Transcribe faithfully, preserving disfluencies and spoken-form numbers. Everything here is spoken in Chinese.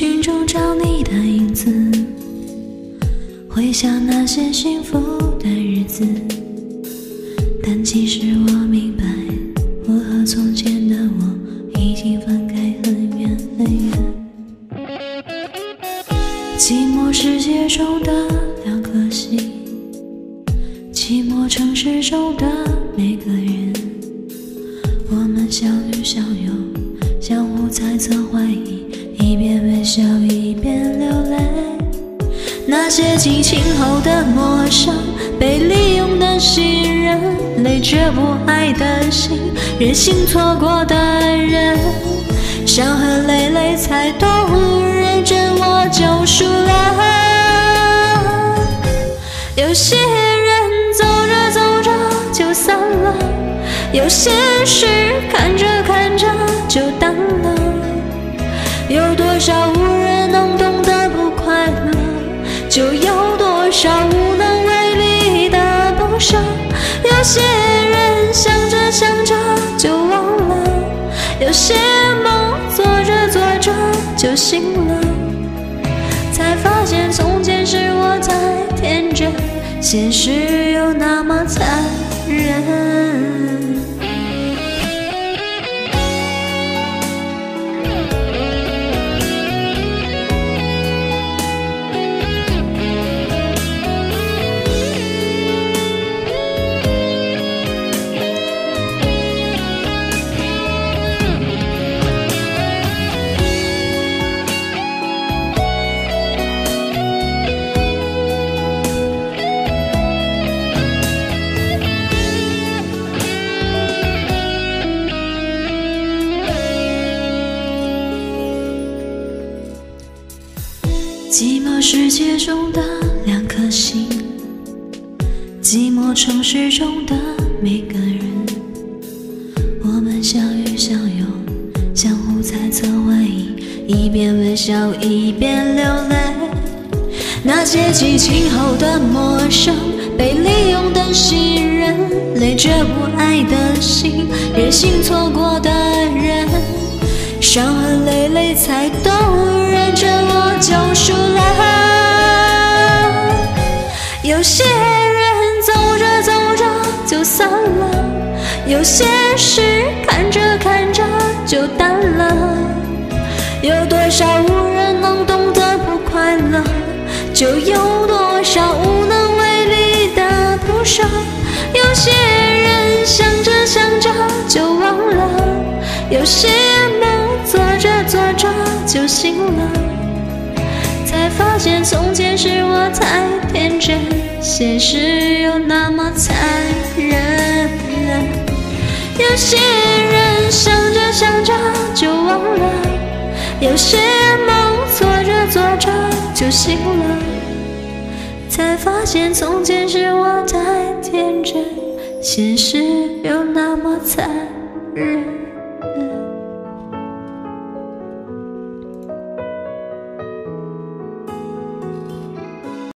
群中找你的影子，回想那些幸福的日子。但其实我明白，我和从前的我已经分开很远很远。寂寞世界中的两颗心，寂寞城市中的每个人，我们相遇相拥，相互猜测怀疑，一边微笑一边流泪。那些激情后的陌生，被利用的信任，累着不爱的心，任性错过的人，伤痕累累才懂，认真我救赎了。有些人走着走着就散了，有些事看着看着就淡了，有多少无人能懂的不快乐，就有多少无能为力的不舍。有些人想着想着就忘了，有些梦做着做着就醒了，才发现从前是我太天真，现实又那么残忍。寂寞世界中的两颗心，寂寞城市中的每个人，我们相遇相拥，相互猜测怀疑，一边微笑一边流泪。那些激情后的陌生，被利用的信任，累着不爱的心，任性错过的人，伤痕累累才懂，认真我救赎了。有些人走着走着就散了，有些事看着看着就淡了，有多少无人能懂得不快乐，就有多少无能为力的不舍。有些人想着想着就忘了，有些梦做着做着就醒了，才发现从前是我太天真，现实又那么残忍。有些人想着想着就忘了，有些梦做着做着就醒了，才发现从前是我太天真，现实又那么残忍。